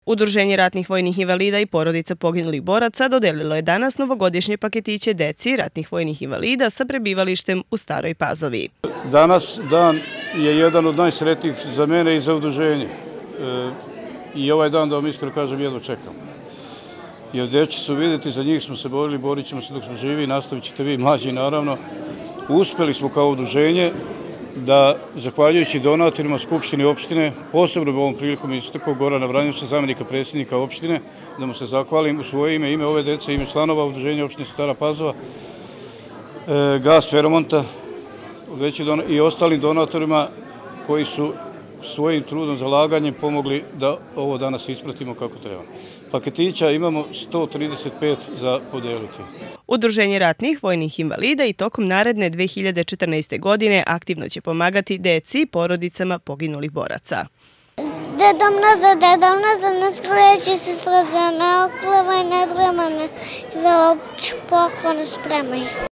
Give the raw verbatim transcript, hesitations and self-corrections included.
Udruženje ratnih vojnih invalida i porodica poginulih boraca dodelilo je danas novogodišnje paketiće deci ratnih vojnih invalida sa prebivalištem u Staroj Pazovi. Danas dan je jedan od najsretnijih za mene i za udruženje. I ovaj dan, da vam iskreno kažem, jedno čekam. Jer dječi su vidjeti, za njih smo se borili, borit ćemo se dok smo živi, nastavit ćete vi, mlađi naravno. Uspeli smo kao udruženje da, zahvaljujući donatorima Skupštine opštine, posebno u ovom prilikom istakao Gorana Vranješća, zamjenika predsjednika opštine, da mu se zahvalim u svoje ime, ime ove dece, ime članova udruženja opštine Stara Pazova, Gas Feromonta i ostalim donatorima koji su svojim trudom, zalaganjem pomogli da ovo danas ispratimo kako treba. Paketića imamo sto trideset pet za podeliti. Udruženje ratnih vojnih invalida i tokom naredne dve hiljade četrnaeste. godine aktivno će pomagati deci i porodicama poginulih boraca. Dedom nazad, dedom nazad, ne skreći se slaze, ne oklevaj, ne dremam, ne velo poklone spremaj.